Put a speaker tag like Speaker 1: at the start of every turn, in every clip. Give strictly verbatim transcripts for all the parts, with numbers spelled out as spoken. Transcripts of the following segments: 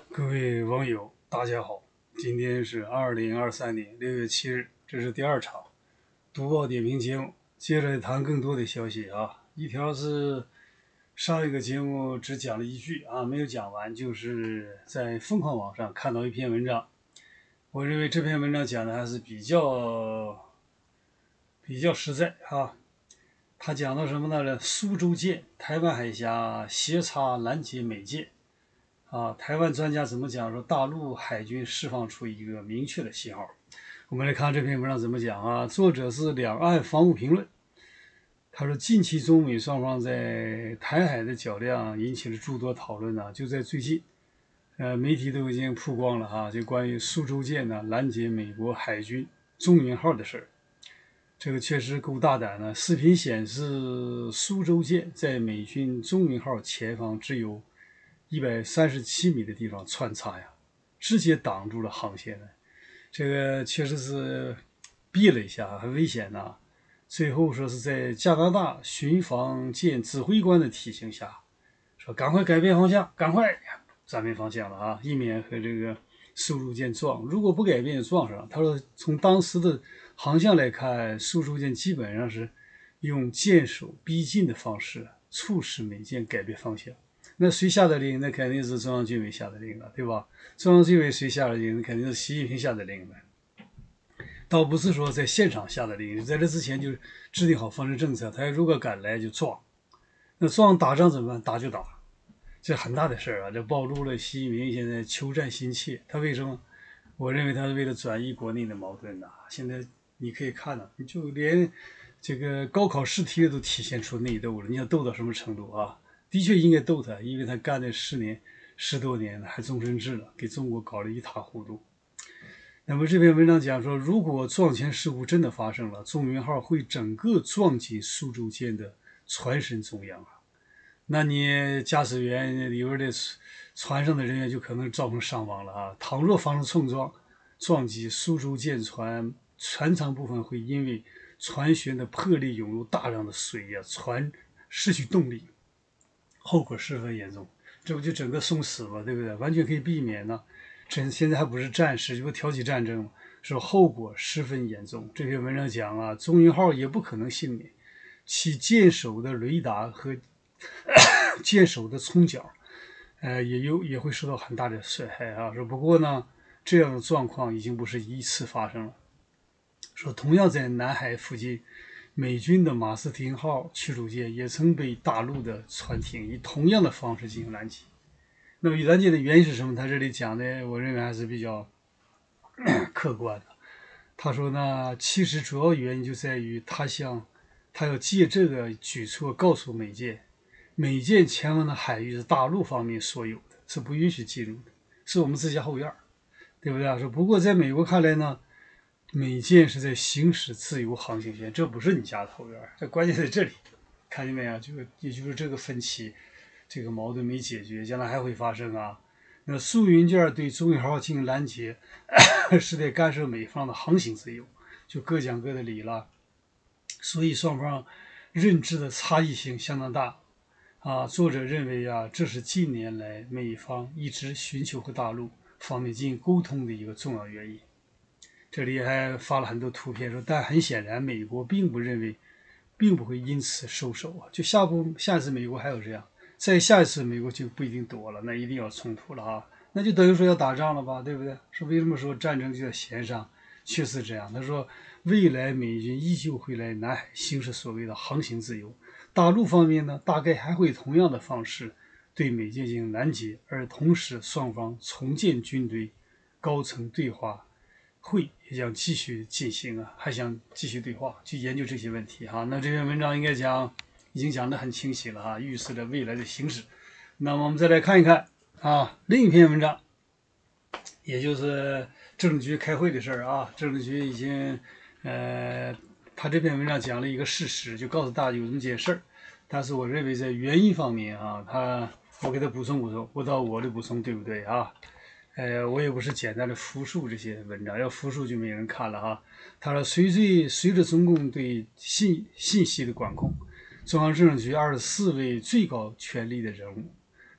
Speaker 1: 各位网友，大家好，今天是二零二三年六月七日，这是第二场读报点评节目，接着谈更多的消息啊。一条是上一个节目只讲了一句啊，没有讲完，就是在疯狂网上看到一篇文章，我认为这篇文章讲的还是比较比较实在啊。他讲到什么呢？苏州舰台湾海峡斜插拦截美舰。啊，台湾专家怎么讲？说大陆海军释放出一个明确的信号。我们来看这篇文章怎么讲啊？作者是两岸防务评论。他说，近期中美双方在台海的较量引起了诸多讨论呢、啊。就在最近，呃，媒体都已经曝光了哈、啊，就关于苏州舰呢拦截美国海军中云号的事儿。这个确实够大胆的。视频显示，苏州舰在美军中云号前方只有一百三十七米的地方穿插呀，直接挡住了航线呢。这个确实是避了一下，很危险呐。最后说是在加拿大巡防舰指挥官的提醒下，说赶快改变方向，赶快转变方向了啊，以免和这个苏州舰撞。如果不改变就撞上。他说从当时的航向来看，苏州舰基本上是用舰首逼近的方式促使美舰改变方向。那谁下的令？那肯定是中央军委下的令了，对吧？中央军委谁下的令？那肯定是习近平下的令了。倒不是说在现场下的令，在这之前就制定好防御政策。他如果敢来就撞，那撞打仗怎么办？打就打，这很大的事儿啊！这暴露了习近平现在求战心切。他为什么？我认为他是为了转移国内的矛盾呐、啊。现在你可以看到，就连这个高考试题都体现出内斗了。你想斗到什么程度啊？的确应该斗他，因为他干了十年、十多年了，还终身制了，给中国搞得一塌糊涂。那么这篇文章讲说，如果撞前事故真的发生了，中云号会整个撞进苏州舰的船身中央啊，那你驾驶员里边的船上的人员就可能造成伤亡了啊。倘若发生冲撞，撞击苏州舰船，船舱部分会因为船舷的破裂涌入大量的水呀、啊，船失去动力。后果十分严重，这不就整个送死吗？对不对？完全可以避免呢。这现在还不是战事，这不挑起战争吗？说后果十分严重。这篇文章讲啊，中云号也不可能幸免，其舰首的雷达和舰首的冲角，呃，也有也会受到很大的损害啊。说不过呢，这样的状况已经不是一次发生了。说同样在南海附近。美军的马斯廷号驱逐舰也曾被大陆的船艇以同样的方式进行拦截。那么拦截的原因是什么？他这里讲的，我认为还是比较客观的。他说呢，其实主要原因就在于他想，他要借这个举措告诉美舰，美舰前方的海域是大陆方面所有的，是不允许进入的，是我们自家后院，对不对？说不过在美国看来呢。美舰是在行使自由航行权，这不是你家的后院，这关键在这里，看见没有？就也就是这个分歧，这个矛盾没解决，将来还会发生啊。那苏云舰对中云号进行拦截，是在干涉美方的航行自由，就各讲各的理了。所以双方认知的差异性相当大啊。作者认为啊，这是近年来美方一直寻求和大陆方面进行沟通的一个重要原因。这里还发了很多图片，说，但很显然，美国并不认为，并不会因此收手啊。就下步下一次美国还有这样，再下一次美国就不一定躲了，那一定要冲突了啊，那就等于说要打仗了吧，对不对？说为什么说战争就在弦上？确实这样。他说，未来美军依旧会来南海行使所谓的航行自由，大陆方面呢，大概还会同样的方式对美舰进行拦截，而同时双方重建军队，高层对话。会也将继续进行啊，还想继续对话，去研究这些问题哈。那这篇文章应该讲已经讲得很清晰了哈，预示着未来的形势。那么我们再来看一看啊，另一篇文章，也就是政治局开会的事儿啊。政治局已经呃，他这篇文章讲了一个事实，就告诉大家有这么件事儿。但是我认为在原因方面啊，他我给他补充补充，不知道我的补充对不对啊？呃，我也不是简单的复述这些文章，要复述就没人看了哈。他说，随着随着中共对信信息的管控，中央政治局二十四位最高权力的人物，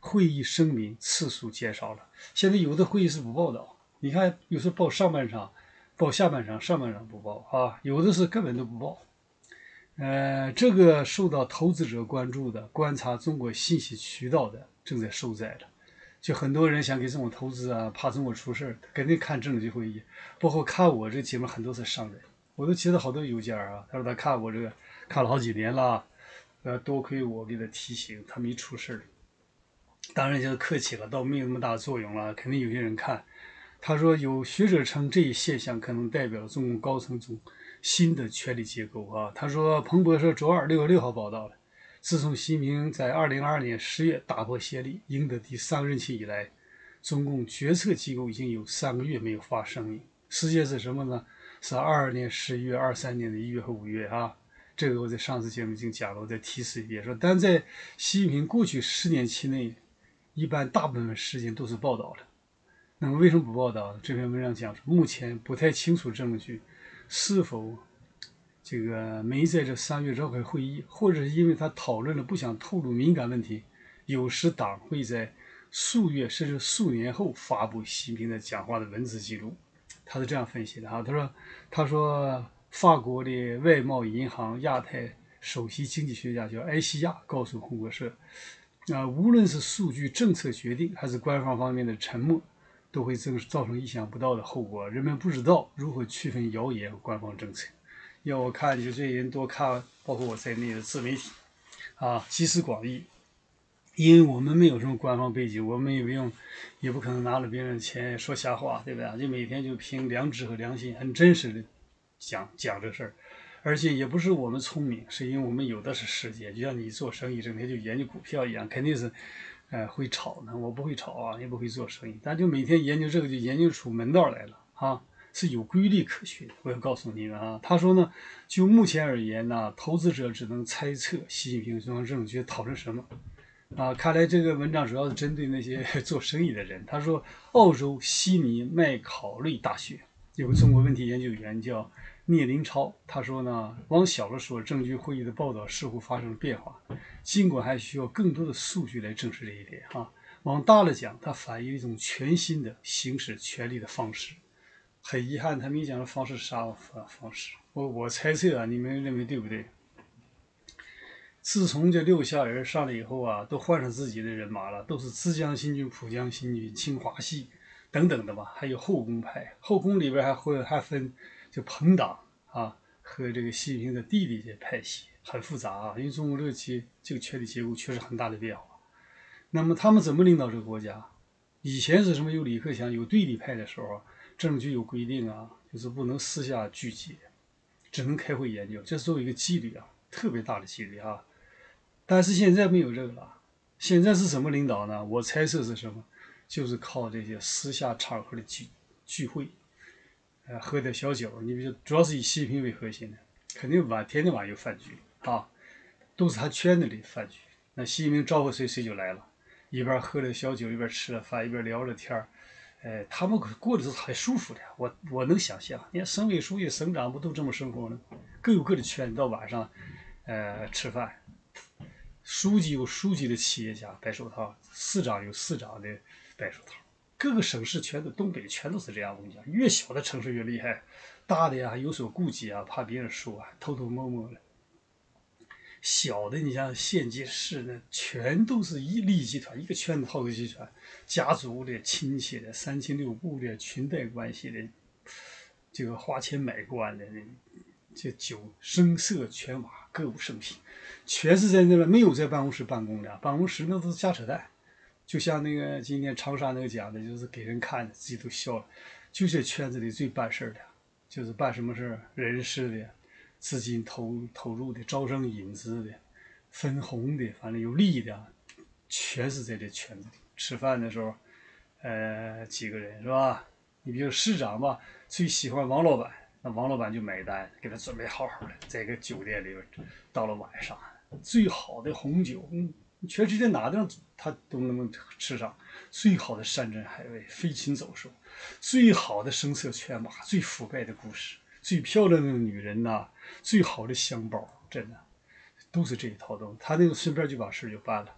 Speaker 1: 会议声明次数减少了。现在有的会议是不报道，你看有时候报上半场，报下半场，上半场不报啊，有的是根本都不报。呃，这个受到投资者关注的、观察中国信息渠道的正在受灾了。就很多人想给中国投资啊，怕中国出事儿，肯定看政治局会议，包括看我这个节目，很多是商人。我都接到好多邮件啊，他说他看我这个看了好几年了，呃，多亏我给他提醒，他没出事儿。当然就是客气了，倒没有那么大作用了。肯定有些人看，他说有学者称这一现象可能代表中共高层中新的权力结构啊。他说，彭博社周二六月六号报道了，自从习近平在二零二二年十月打破先例，赢得第三个任期以来，中共决策机构已经有三个月没有发声音。时间是什么呢？是二二年十一月、二三年的一月和五月啊。这个我在上次节目已经讲了，我再提示一遍说，但在习近平过去十年期内，一般大部分时间都是报道的。那么为什么不报道呢？这篇文章讲说，目前不太清楚证据是否这个没在这三月召开会议，或者是因为他讨论了不想透露敏感问题，有时党会在数月甚至数年后发布习近平的讲话的文字记录。他是这样分析的哈，他说，他说法国的外贸银行亚太首席经济学家叫埃西亚告诉彭博社，啊、呃，无论是数据政策决定，还是官方方面的沉默，都会造成意想不到的后果。人们不知道如何区分谣言和官方政策。要我看，就这些人多看，包括我在内的自媒体，啊，集思广益。因为我们没有什么官方背景，我们也不用，也不可能拿了别人的钱说瞎话，对吧？就每天就凭良知和良心，很真实的讲讲这事儿。而且也不是我们聪明，是因为我们有的是时间。就像你做生意，整天就研究股票一样，肯定是，呃，会炒呢。我不会炒啊，也不会做生意，但就每天研究这个，就研究出门道来了啊，是有规律可循的。我要告诉你们啊，他说呢，就目前而言呢，投资者只能猜测习近平中央政治局讨论什么。啊，看来这个文章主要是针对那些做生意的人。他说，澳洲悉尼麦考利大学有个中国问题研究员叫聂林超，他说呢，往小了说，政局会议的报道似乎发生了变化，尽管还需要更多的数据来证实这一点哈。往大了讲，它反映一种全新的行使权力的方式。很遗憾，他没讲的方式是啥方式？我我猜测啊，你们认为对不对？自从这六下人上来以后啊，都换上自己的人马了，都是浙江新军、浦江新军、清华系等等的吧，还有后宫派，后宫里边还会还分就朋党啊和这个习近平的弟弟这派系，很复杂啊。因为中国这个结这个权力结构确实很大的变化。那么他们怎么领导这个国家？以前是什么有李克强有对立派的时候，政治局有规定啊，就是不能私下聚集，只能开会研究，这是作为一个纪律啊，特别大的纪律啊。但是现在没有这个了，现在是什么领导呢？我猜测是什么？就是靠这些私下场合的聚聚会，呃，喝点小酒。你比如主要是以习近平为核心的，肯定晚天天晚上有饭局啊，都是他圈子里的饭局。那习近平招呼谁，谁就来了，一边喝了小酒，一边吃了饭，一边聊着天儿。哎，他们过的是很舒服的，我我能想象。你看省委书记、省长不都这么生活呢？各有各的圈，到晚上，呃，吃饭。书记有书记的企业家白手套，市长有市长的白手套，各个省市全都东北全都是这样。我跟你讲，越小的城市越厉害，大的呀有所顾忌啊，怕别人说啊，偷偷摸摸的。小的你像县级市呢，全都是一利益集团，一个圈子套个集团，家族的、亲戚的、三亲六故的、裙带关系的，这个花钱买官的，这酒声色犬马歌舞升平，全是在那边，没有在办公室办公的，办公室那都是瞎扯淡。就像那个今天长沙那个讲的，就是给人看的，自己都笑了。就这圈子里最办事的，就是办什么事人事的、资金投投入的、招商引资的、分红的，反正有利益的，全是在这圈子里。吃饭的时候，呃，几个人是吧？你比如市长吧，最喜欢王老板。那王老板就买单，给他准备好好的，在一个酒店里边，到了晚上，最好的红酒，嗯，全世界哪地方他都能吃上，最好的山珍海味，飞禽走兽，最好的声色犬马，最腐败的故事，最漂亮的女人呐、啊，最好的香包，真的都是这一套东西。他那个顺便就把事就办了。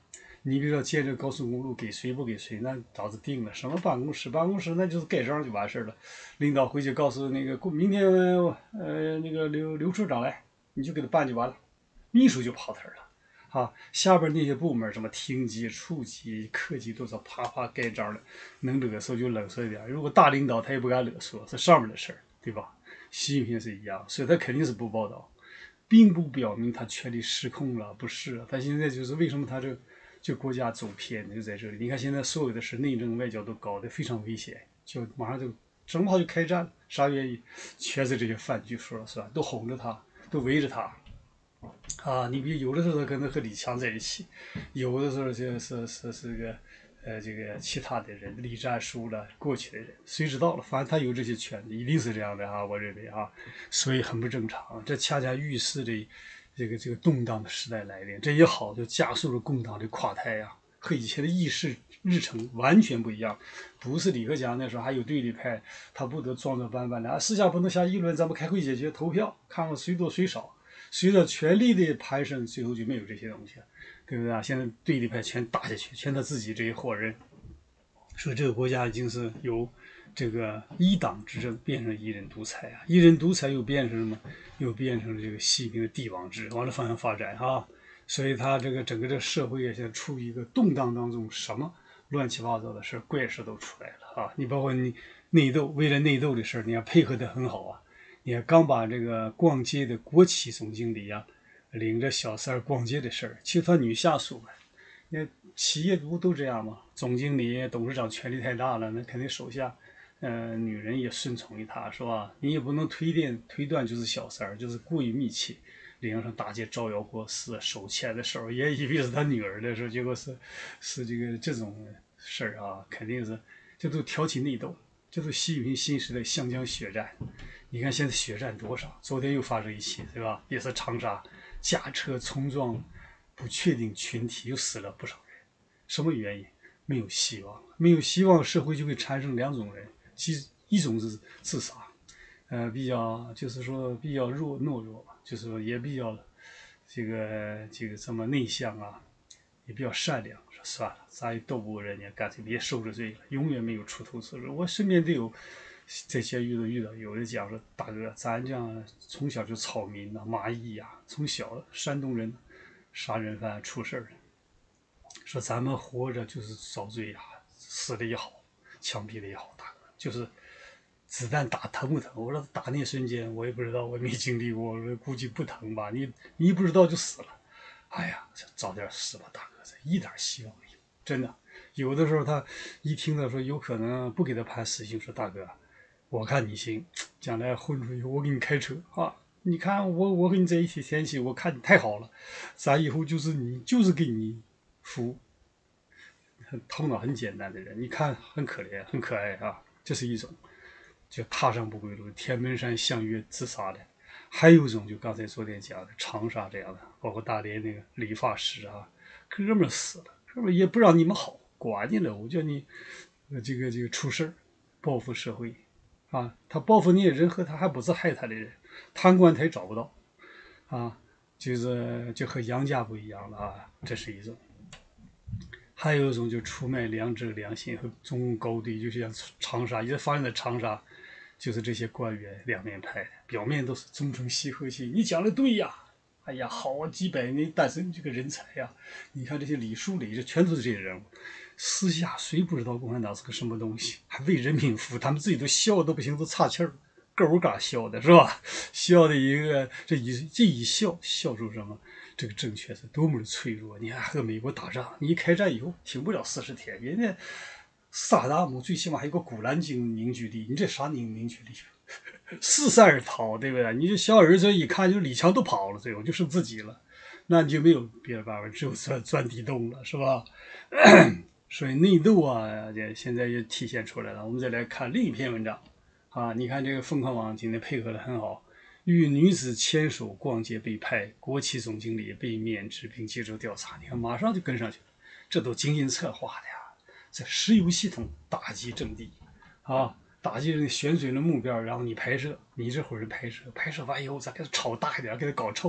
Speaker 1: 你比如说建这高速公路给谁不给谁，那早就定了。什么办公室，办公室那就是盖章就完事了。领导回去告诉那个明天呃那个刘刘处长来，你就给他办就完了，秘书就跑腿了。啊，下边那些部门什么厅级、处级、科级都是啪啪盖章的，能勒索就勒索一点。如果大领导他也不敢勒索，是上面的事儿，对吧？习近平是一样，所以他肯定是不报道，并不表明他权力失控了，不是。他现在就是为什么他这这国家走偏就在这里。你看现在所有的事，内政外交都搞得非常危险，就马上就正好就开战了。啥原因？全是这些饭局说了算，都哄着他，都围着他。啊，你比有的时候可能和李强在一起，有的时候就是是是个呃这个其他的人，李战书了过去的人，谁知道了？反正他有这些权利，一定是这样的啊，我认为啊，所以很不正常。这恰恰预示着这个这个动荡的时代来临，这也好，就加速了共党的垮台呀、啊，和以前的议事日程完全不一样。不是李克强那时候还有对立派，他不得装作板板的啊，私下不能下议论，咱们开会解决，投票，看看谁多谁少。随着权力的攀升，最后就没有这些东西了，对不对啊？现在对立派全打下去，全他自己这一伙人，说这个国家已经是由这个一党执政变成一人独裁啊，一人独裁又变成什么？又变成了这个习近平的帝王制，往这方向发展啊。所以他这个整个这个社会也现在处于一个动荡当中，什么乱七八糟的事、怪事都出来了啊！你包括你内斗，为了内斗的事，你要配合的很好啊。你看，刚把这个逛街的国企总经理啊，领着小三儿逛街的事儿，其实他女下属嘛，你看企业不都这样吗？总经理、董事长权力太大了，那肯定手下，呃，女人也顺从于他，是吧？你也不能推断推断就是小三儿，就是故意密切，领上大街招摇过市，手牵的手，也以为是他女儿的时候，结果是是这个这种事儿啊，肯定是这都挑起内斗。这是习近平新时代湘江血战，你看现在血战多少？昨天又发生一起，对吧？也是长沙驾车冲撞不确定群体，又死了不少人。什么原因？没有希望，没有希望，社会就会产生两种人，其一种是自杀，呃，比较就是说比较弱懦弱吧，就是说也比较这个这个这么内向啊，也比较善良。算了，咱也斗不过人家，干脆别受这罪了，永远没有出头之日。我身边都有这些遇到遇到，有的讲说，大哥，咱这样从小就草民呐、啊、蚂蚁呀、啊，从小山东人杀人犯出事儿了，说咱们活着就是遭罪呀、啊，死的也好，枪毙的也好，大哥，就是子弹打疼不疼？我说打那瞬间，我也不知道，我没经历过，我估计不疼吧？你你一不知道就死了。哎呀，早点死吧，大哥，这一点希望没有，真的。有的时候他一听到说有可能不给他判死刑，说大哥，我看你行，将来混出去我给你开车啊！你看我我和你在一起天气，我看你太好了，咱以后就是你就是给你服务。头脑很简单的人，你看很可怜很可爱啊，这是一种就踏上不归路，天门山相约自杀的。还有一种就刚才昨天讲的长沙这样的，包括大连那个理发师啊，哥们死了，哥们也不让你们好，管你了，我叫你这个这个出事报复社会啊，他报复你人和他还不是害他的人，贪官他也找不到啊，就是就和杨家不一样了啊，这是一种。还有一种就出卖良知良心和中共高低，就像长沙，也发生在长沙，就是这些官员两面派的，表面都是忠诚喜和气，你讲的对呀，哎呀好啊，几百年诞生这个人才呀，你看这些李书磊，这全都是这些人物，私下谁不知道共产党是个什么东西，还为人民服务，他们自己都笑都不行，都岔气儿，狗嘎笑的是吧？笑的一个这一这一笑笑出什么？这个政权是多么的脆弱！你看和美国打仗，你一开战以后挺不了四十天，人家萨达姆最起码还有个古兰经凝聚力，你这啥凝凝聚力？四散而逃，对不对？你这小儿子一看就李强都跑了，最后就剩自己了，那你就没有别的办法，只有钻钻地洞了，是吧？所以内斗啊，这现在也体现出来了。我们再来看另一篇文章啊，你看这个凤凰网今天配合的很好。与女子牵手逛街被拍，国企总经理被免职并接受调查。你看，马上就跟上去了，这都精心策划的呀！这石油系统打击阵地啊，打击人选准了目标，然后你拍摄，你这伙人拍摄，拍摄完以后咱给他炒大一点，给他搞臭了，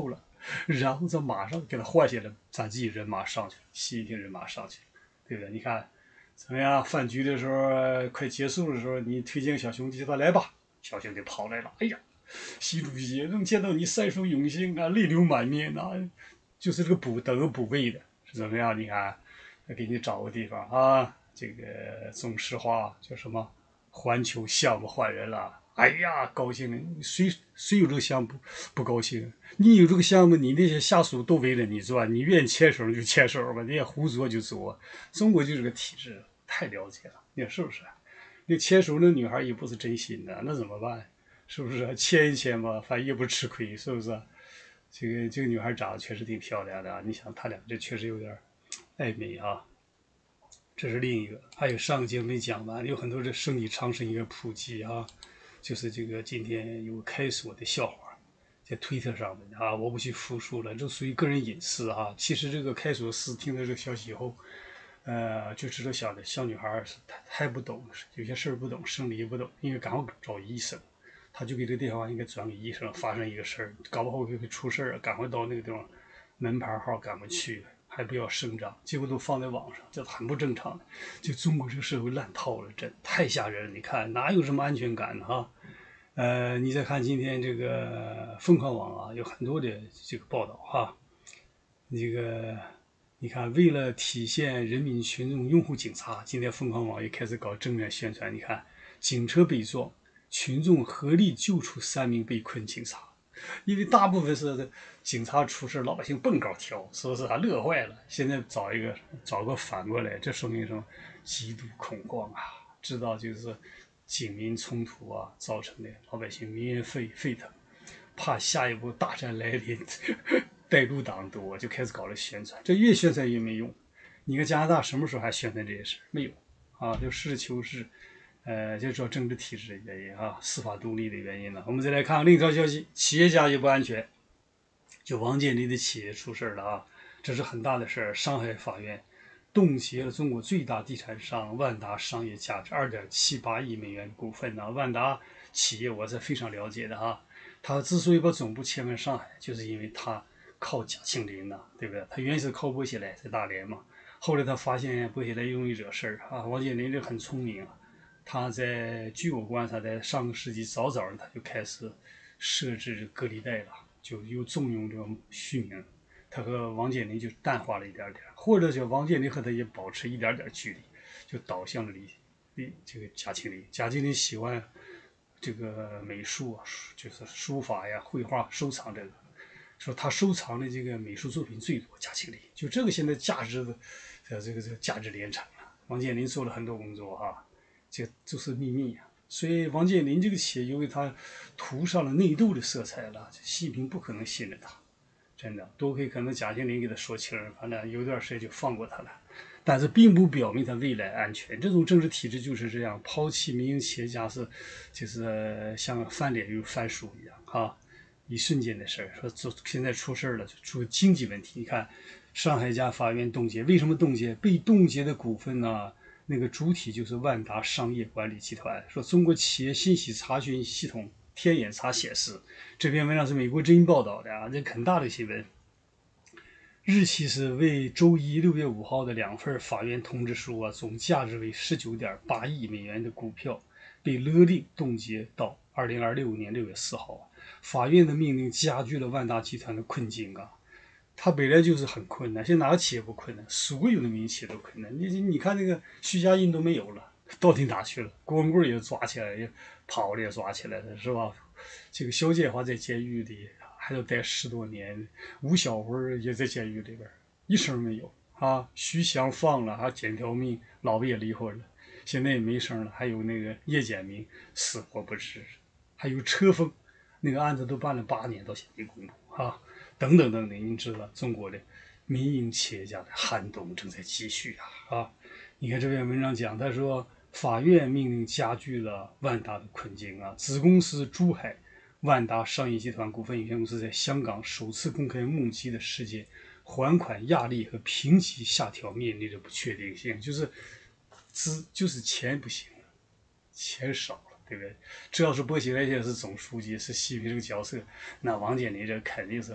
Speaker 1: 然后再马上给他换下来，咱自己人马上去了，习近平人马上去了，对不对？你看怎么样？饭局的时候快结束的时候，你推荐小兄弟他来吧，小兄弟跑来了，哎呀，习主席能见到你三手永兴啊，泪流满面啊，就是这个补等个补位的，是怎么样？你看，给你找个地方啊，这个总实话叫什么？环球项目换人了。哎呀，高兴了！谁谁有这个项目不不高兴？你有这个项目，你那些下属都围着你转，你愿意牵手就牵手吧，你也胡做就做。中国就这个体制，太了解了，你说是不是？那牵手那女孩也不是真心的，那怎么办？是不是牵一牵吧，反正也不吃亏，是不是？这个这个女孩长得确实挺漂亮的，你想他俩这确实有点暧昧啊。这是另一个，还有上个节目没讲完，有很多这身体长生一个普及啊，就是这个今天有开锁的笑话，在推特上面啊，我不去复述了，这属于个人隐私啊。其实这个开锁师听到这个消息以后，呃，就知道小的小女孩是太太不懂，有些事儿不懂，生理也不懂，应该赶快找医生。他就给这电话应该转给医生，发生一个事儿，搞不好会会出事儿，赶快到那个地方，门牌号赶快去。还不要声张，结果都放在网上，这很不正常的。就中国这个社会烂套了，真太吓人了。你看哪有什么安全感呢？哈，呃，你再看今天这个凤凰网啊，有很多的这个报道哈。这个你看，为了体现人民群众拥护警察，今天凤凰网也开始搞正面宣传。你看，警车被撞，群众合力救出三名被困警察。因为大部分是警察出事，老百姓蹦高跳，是不是？他乐坏了。现在找一个找个反过来，这说明什么？极度恐慌啊！知道就是警民冲突啊造成的，老百姓民怨沸沸腾，怕下一步大战来临，带路党多，就开始搞了宣传。这越宣传越没用。你看加拿大什么时候还宣传这些事？没有啊，就实事求是。呃，就说政治体制的原因啊，司法独立的原因了。我们再来看另一条消息，企业家也不安全，就王健林的企业出事了啊，这是很大的事儿。上海法院冻结了中国最大地产商万达商业价值二点七八亿美元股份呢。万达企业我是非常了解的哈，他之所以把总部迁回上海，就是因为他靠贾庆林呐，对不对？他原是靠薄熙来在大连嘛，后来他发现薄熙来容易惹事儿啊，王健林这很聪明啊。他在据我观察，在上个世纪早早他就开始设置隔离带了，就又重用这个虚名。他和王健林就淡化了一点点，或者叫王健林和他也保持一点点距离，就导向了离离这个贾庆林。贾庆林喜欢这个美术啊，就是书法呀、绘画收藏这个，说他收藏的这个美术作品最多。贾庆林就这个现在价值的，呃，这个这个价值连城了。王健林做了很多工作哈、啊。这就是秘密啊！所以王健林这个企业，由于他涂上了内斗的色彩了，习近平不可能信任他，真的，多亏可能贾庆林给他说情，反正有段时间就放过他了。但是并不表明他未来安全。这种政治体制就是这样，抛弃民营企业家是，就是像翻脸又翻书一样啊，一瞬间的事儿。说现在出事了，就出经济问题。你看，上海一家法院冻结，为什么冻结？被冻结的股份呢？那个主体就是万达商业管理集团。说中国企业信息查询系统天眼查显示，这篇文章是美国之音报道的啊，这很大的新闻。日期是为周一六月五号的两份法院通知书啊，总价值为十九点八亿美元的股票被勒令冻结到二零二六年六月四号。法院的命令加剧了万达集团的困境啊。他本来就是很困难，现在哪个企业不困难？所有的民营企业都困难。你你看那个徐家印都没有了，到底哪去了？郭文贵也抓起来，也跑了也抓起来了，是吧？这个肖建华在监狱里还要待十多年，吴小辉也在监狱里边，一声没有啊。徐翔放了，还捡条命，老婆也离婚了，现在也没声了。还有那个叶简明死活不知，还有车峰那个案子都办了八年，到现在没公布啊。等等等等，你知道中国的民营企业家的寒冬正在继续啊啊！你看这篇文章讲，他说法院命令加剧了万达的困境啊，子公司珠海万达商业集团股份有限公司在香港首次公开募集的事件，还款压力和评级下调面临着不确定性，就是资就是钱不行了，钱少了。对不对？这要是薄熙来现在是总书记，是习近平这个角色，那王健林这肯定是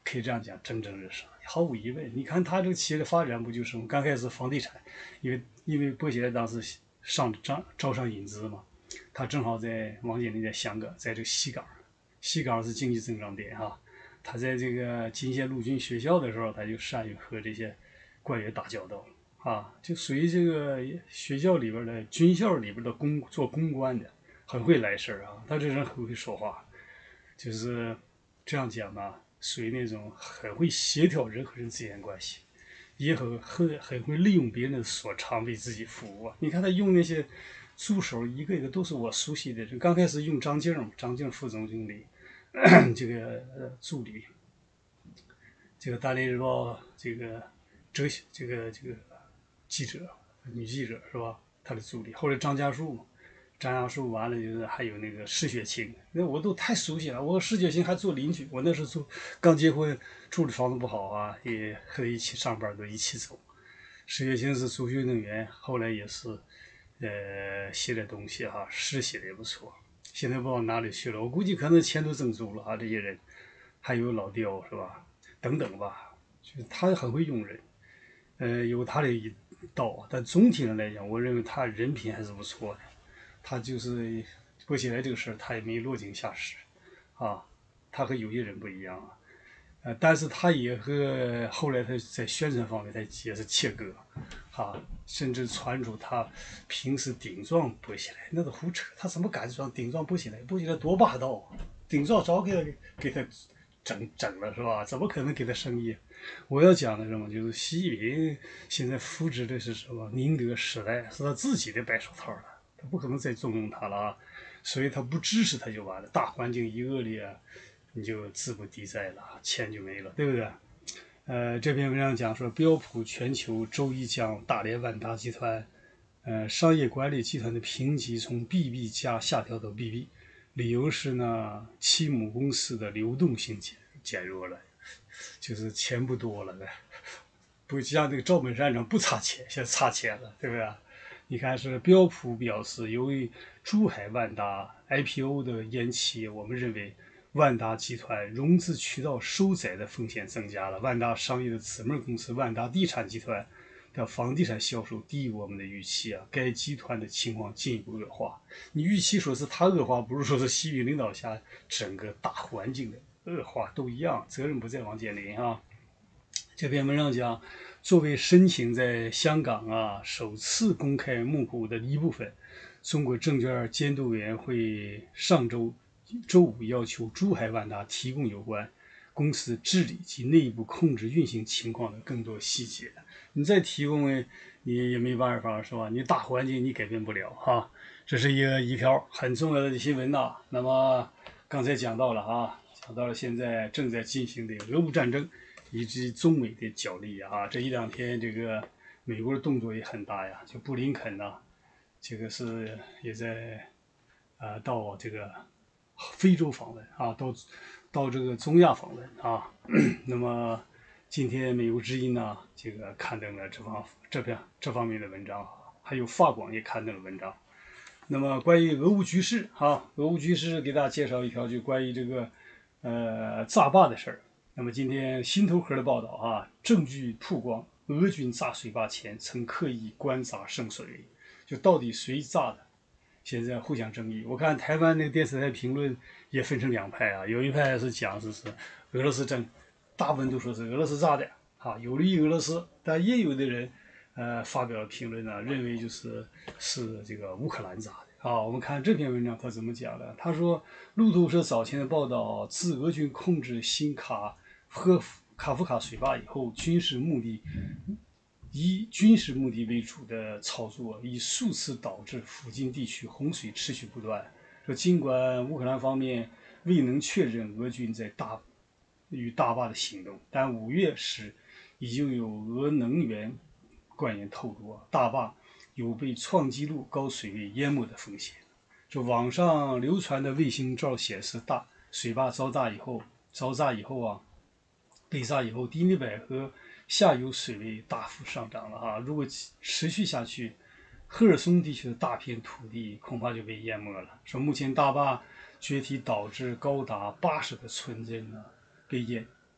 Speaker 1: 可以这样讲，蒸蒸日上，毫无疑问。你看他这个企业的发展，不就是刚开始房地产，因为因为薄熙来当时上招招商引资嘛，他正好在王健林在香港，在这个西港，西港是经济增长点哈。他在这个金县陆军学校的时候，他就善于和这些官员打交道啊，就属于这个学校里边的军校里边的公做公关的，很会来事儿啊。他这人很会说话，就是这样讲吧，属于那种很会协调人和人之间关系，也很很很会利用别人的所长为自己服务啊。你看他用那些助手，一个一个都是我熟悉的人。刚开始用张静嘛，张静副总经理。这个呃助理，这个大连日报这个哲学这个这个记者女记者是吧？他的助理，后来张家树嘛，张家树完了就是还有那个施雪清，那我都太熟悉了。我和施雪清还做邻居，我那时候住刚结婚，住的房子不好啊，也和一起上班，都一起走。施雪清是足球运动员，后来也是呃写点东西哈，诗写的也不错。现在不知道哪里去了，我估计可能前途正足了啊！这些人，还有老刁是吧？等等吧，就是他很会用人，呃，有他的一道，但总体上来讲，我认为他人品还是不错的。他就是薄熙来这个事儿，他也没落井下石啊，他和有些人不一样啊。呃，但是他也和后来他在宣传方面，他也是切割，啊，甚至传出他平时顶撞薄熙来，那是胡扯，他怎么敢说顶撞薄熙来？薄熙来多霸道啊，顶撞早给他给他整整了是吧？怎么可能给他生意？我要讲的什么，就是习近平现在扶植的是什么？宁德时代是他自己的白手套了，他不可能再重用他了啊，所以他不支持他就完了，大环境一恶劣啊。你就资不抵债了，钱就没了，对不对？呃，这篇文章讲说，标普全球周一将大连万达集团，呃，商业管理集团的评级从 B B 加下调到 B B， 理由是呢，其母公司的流动性减减弱了，就是钱不多了呗，不像那个赵本山长不差钱，现在差钱了，对不对？你看是标普表示，由于珠海万达 I P O 的延期，我们认为。万达集团融资渠道收窄的风险增加了。万达商业的姊妹公司万达地产集团的房地产销售低于我们的预期啊，该集团的情况进一步恶化。你预期说是它恶化，不是说是习近平领导下整个大环境的恶化都一样，责任不在王健林啊。这篇文章讲，作为申请在香港啊首次公开募股的一部分，中国证券监督委员会上周。周五要求珠海万达提供有关公司治理及内部控制运行情况的更多细节。你再提供，你也没办法是吧？你大环境你改变不了哈。这是一个一条很重要的新闻呐。那么刚才讲到了啊，讲到了现在正在进行的俄乌战争以及中美的角力啊。这一两天这个美国的动作也很大呀，就布林肯呐、啊，这个是也在呃到这个。非洲访问啊，到到这个中亚访问啊，那么今天美国之音呢，这个刊登了这方这篇这方面的文章，还有法广也刊登了文章。那么关于俄乌局势啊，俄乌局势给大家介绍一条，就关于这个呃炸坝的事儿。那么今天新头壳的报道啊，证据曝光，俄军炸水坝前曾刻意关闸渗水，就到底谁炸的？现在互相争议，我看台湾那个电视台评论也分成两派啊，有一派是讲是是俄罗斯真，大部分都说是俄罗斯炸的，哈，有利于俄罗斯，但也有的人呃发表评论呢，认为就是是这个乌克兰炸的啊。我们看这篇文章他怎么讲的？他说，路透社早前的报道，自俄军控制新卡和卡夫卡水坝以后，军事目的。以军事目的为主的操作，已数次导致附近地区洪水持续不断。说尽管乌克兰方面未能确认俄军在大与大坝的行动，但五月时已经有俄能源官员透露，大坝有被创纪录高水位淹没的风险。就网上流传的卫星照显示，大水坝遭炸以后，遭炸以后啊，被炸以后，迪尼百河下游水位大幅上涨了啊！如果持续下去，赫尔松地区的大片土地恐怕就被淹没了。说目前大坝决堤导致高达八十个村镇呢被淹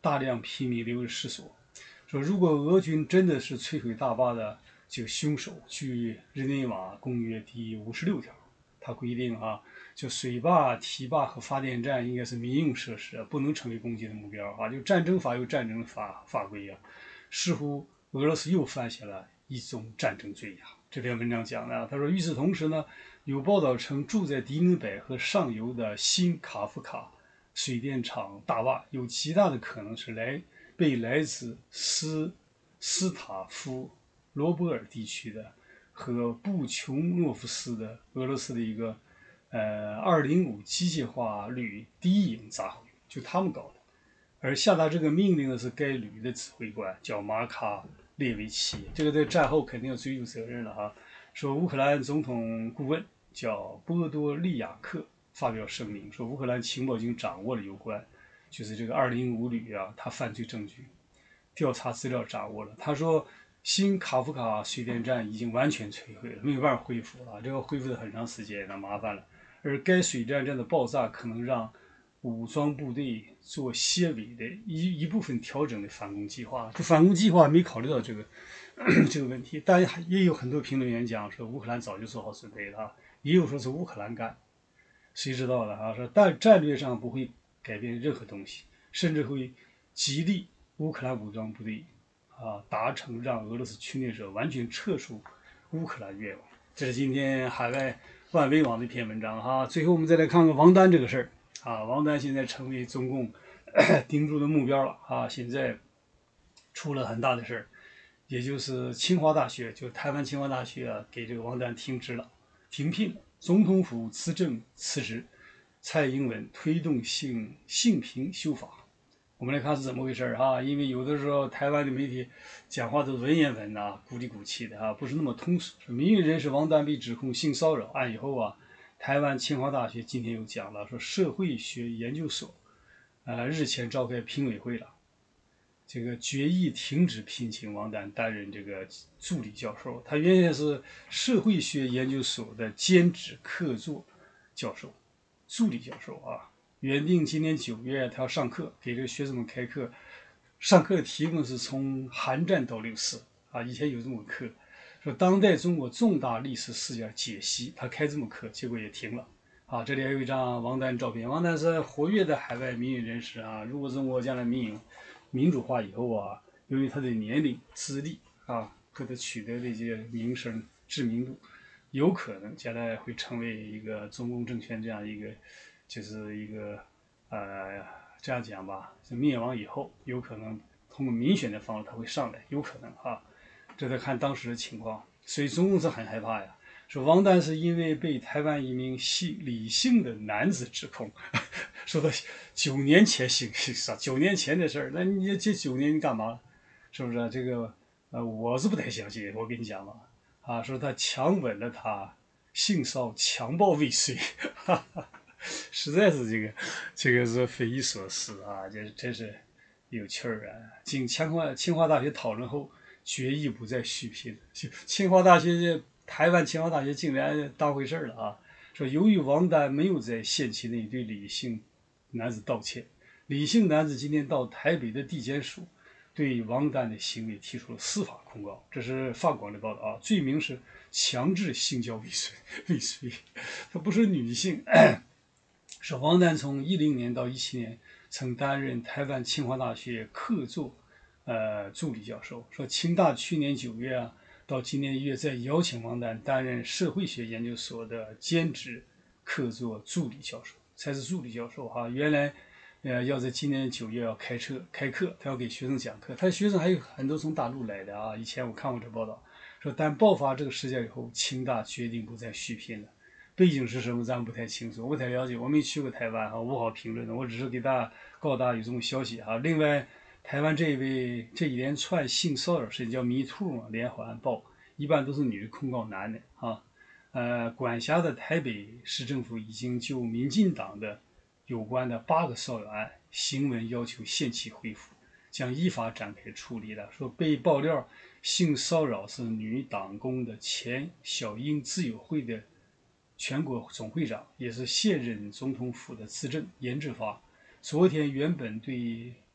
Speaker 1: 大量平民流离失所。说如果俄军真的是摧毁大坝的这个凶手，据日内瓦公约第五十六条，它规定啊，就水坝、堤坝和发电站应该是民用设施，不能成为攻击的目标啊。就战争法有战争的法法规啊，似乎俄罗斯又犯下了一宗战争罪啊。这篇文章讲的，他说，与此同时呢，有报道称，住在迪明北和上游的新卡夫卡水电厂大坝有极大的可能是来被来自斯斯塔夫罗波尔地区的和布琼诺夫斯的俄罗斯的一个呃二零五机械化旅第一营砸毁，就他们搞的。而下达这个命令的是该旅的指挥官，叫马卡列维奇。这个在战后肯定要追究责任了哈。说乌克兰总统顾问叫波多利亚克发表声明，说乌克兰情报已经掌握了有关就是这个二零五旅啊，他犯罪证据，调查资料掌握了。他说，新卡夫卡水电站已经完全摧毁了，没有办法恢复了，这个恢复的很长时间，那麻烦了。而该水电站的爆炸可能让武装部队做些微的一一部分调整的反攻计划，这反攻计划没考虑到这个这个问题，但也有很多评论员讲说乌克兰早就做好准备了，也有说是乌克兰干，谁知道了啊？说但战略上不会改变任何东西，甚至会激励乌克兰武装部队啊达成让俄罗斯侵略者完全撤出乌克兰愿望。这是今天海外万维网的一篇文章哈。最后我们再来看看王丹这个事儿。啊，王丹现在成为中共盯住的目标了啊！现在出了很大的事儿，也就是清华大学，就台湾清华大学啊，给这个王丹停职了，停聘了，总统府辞政辞职，蔡英文推动性性平修法。我们来看是怎么回事啊？因为有的时候台湾的媒体讲话都是文言文呐、啊，鼓里鼓气的啊，不是那么通俗。说名誉人士王丹被指控性骚扰案以后啊。台湾清华大学今天又讲了，说社会学研究所，呃，日前召开评委会了，这个决议停止聘请王丹担任这个助理教授。他原先是社会学研究所的兼职客座教授、助理教授啊。原定今年九月他要上课，给这个学生们开课，上课的题目是从韩战到六四啊，以前有这么个课。说当代中国重大历史事件解析，他开这么课，结果也停了。啊，这里还有一张王丹照片，王丹是活跃的海外民运人士啊。如果中国将来民营民主化以后啊，由于他的年龄、资历啊，和他取得的一些名声、知名度，有可能将来会成为一个中共政权这样一个，就是一个呃，这样讲吧，是灭亡以后，有可能通过民选的方式他会上来，有可能啊。这得看当时的情况，所以中共是很害怕呀。说王丹是因为被台湾一名姓李姓的男子指控，说他九年前性啥九年前的事儿，那你这九年你干嘛？是不是？这个呃，我是不太相信。我跟你讲嘛，啊，说他强吻了他，性骚强暴未遂，哈哈，实在是这个这个是匪夷所思啊，这真是有趣儿啊。经清华清华大学讨论后。决议不再续聘，清华大学这台湾清华大学竟然当回事了啊！说由于王丹没有在限期内对李姓男子道歉，李姓男子今天到台北的地检署对王丹的行为提出了司法控告，这是法广的报道啊，罪名是强制性交未遂，未遂，他不是女性。是王丹从一零年到一七年曾担任台湾清华大学客座。呃，助理教授说，清大去年九月啊，到今年一月再邀请王丹担任社会学研究所的兼职客座助理教授，才是助理教授哈。原来，呃，要在今年九月要开车开课，他要给学生讲课，他的学生还有很多从大陆来的啊。以前我看过这报道，说但爆发这个事件以后，清大决定不再续聘了。背景是什么，咱们不太清楚，我不太了解，我没去过台湾哈，无好评论的，我只是给大家告诉大家有这种消息哈。另外。台湾这一位这一连串性骚扰事件叫 Me Too 嘛，连环报，一般都是女的控告男的啊。呃，管辖的台北市政府已经就民进党的有关的八个骚扰案行文要求限期回复，将依法展开处理了。说被爆料性骚扰是女党工的前小英自由会的全国总会长，也是现任总统府的资政严志发。昨天原本对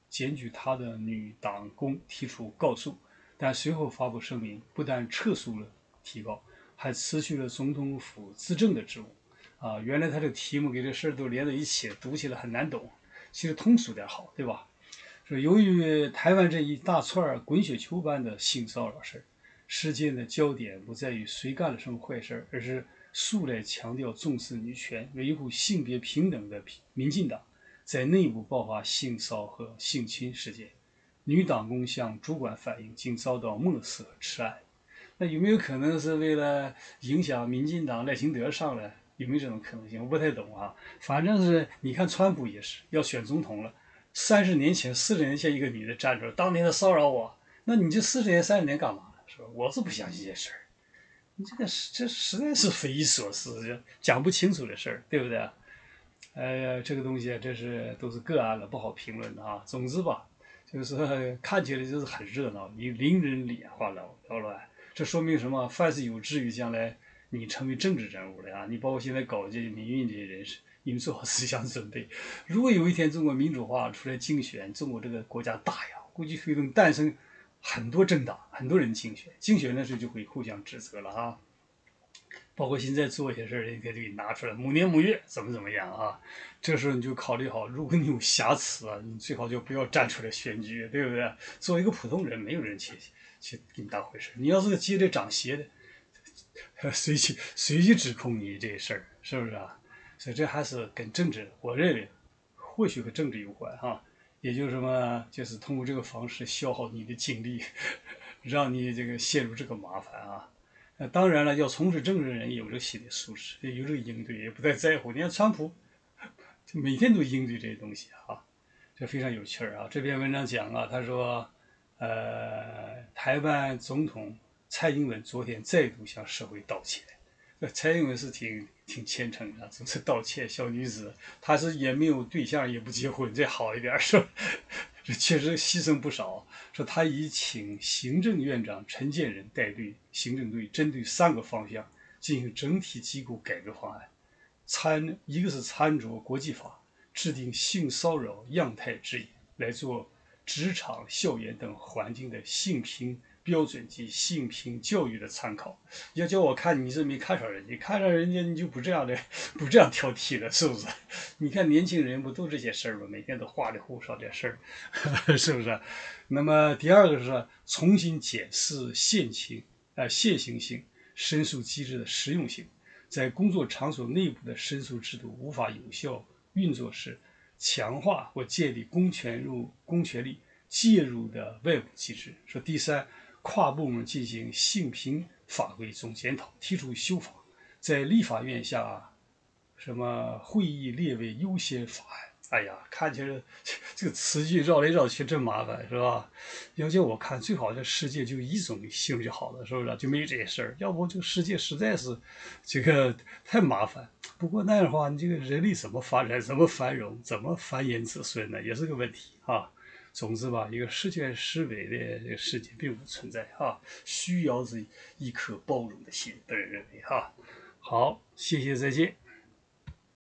Speaker 1: 检举他的女党工提出告诉，但随后发布声明，不但撤诉了提告，还辞去了总统府资政的职务。啊，原来他这个题目给这事儿都连在一起，读起来很难懂，其实通俗点好，对吧？说由于台湾这一大串滚雪球般的性骚扰事儿，事件的焦点不在于谁干了什么坏事，而是素来强调重视女权、维护性别平等的民进党在内部爆发性骚和性侵事件，女党工向主管反映，竟遭到漠视和吃案。那有没有可能是为了影响民进党赖清德上来？有没有这种可能性？我不太懂啊。反正是你看，川普也是要选总统了。三十年前、四十年前，一个女的站出来，当年她骚扰我，那你这四十年、三十年干嘛呢？是吧？我是不相信这事儿。你这个这实在是匪夷所思，讲不清楚的事儿，对不对？哎呀，这个东西这是都是个案了，不好评论的啊。总之吧，就是看起来就是很热闹，你令人眼花缭缭乱。这说明什么？凡是有志于将来你成为政治人物的啊，你包括现在搞这民运这些人士，你们做好思想准备。如果有一天中国民主化出来竞选，中国这个国家大呀，估计会能诞生很多政党，很多人竞选，竞选的时候就会互相指责了啊。包括现在做一些事儿，人家就给拿出来，某年某月怎么怎么样啊？这时候你就考虑好，如果你有瑕疵啊，你最好就不要站出来选举，对不对？作为一个普通人，没有人去去给你当回事。你要是个接着长鞋的，谁去谁去指控你这事儿，是不是啊？所以这还是跟政治，我认为或许和政治有关哈。也就是什么，就是通过这个方式消耗你的精力，让你这个陷入这个麻烦啊。那当然了，要从事政治的人有这个心理素质，有这个应对，也不太在乎。你看川普，每天都应对这些东西啊，这非常有趣儿啊。这篇文章讲啊，他说，呃，台湾总统蔡英文昨天再度向社会道歉。这蔡英文是挺挺虔诚的，总是道歉，小女子，她是也没有对象，也不结婚，这好一点是吧？这确实牺牲不少。说他已请行政院长陈建仁带队行政队，针对三个方向进行整体机构改革方案。参一个是参照国际法，制定性骚扰样态指引，来做职场、校园等环境的性平标准及性平教育的参考。要叫我看，你是没看上人家，看上人家你就不这样的，不这样挑剔了，是不是？你看年轻人不都这些事儿吗？每天都花里胡哨这事儿，是不是？那么第二个是重新检视现行呃现行性申诉机制的实用性。在工作场所内部的申诉制度无法有效运作时，强化或建立公权入公权力介入的外部机制。说第三，跨部门进行性平法规总检讨，提出修法，在立法院下什么会议列为优先法案。哎呀，看起来这个词句绕来绕去真麻烦，是吧？要叫我看，最好这世界就一种性就好了，是不是？就没有这些事儿，要不这个世界实在是这个太麻烦。不过那样的话，你这个人类怎么发展、怎么繁荣、怎么繁衍子孙呢，也是个问题啊。总之吧，一个十全十美的这个世界并不存在啊，需要是一颗包容的心，个人认为哈。好，谢谢，再见。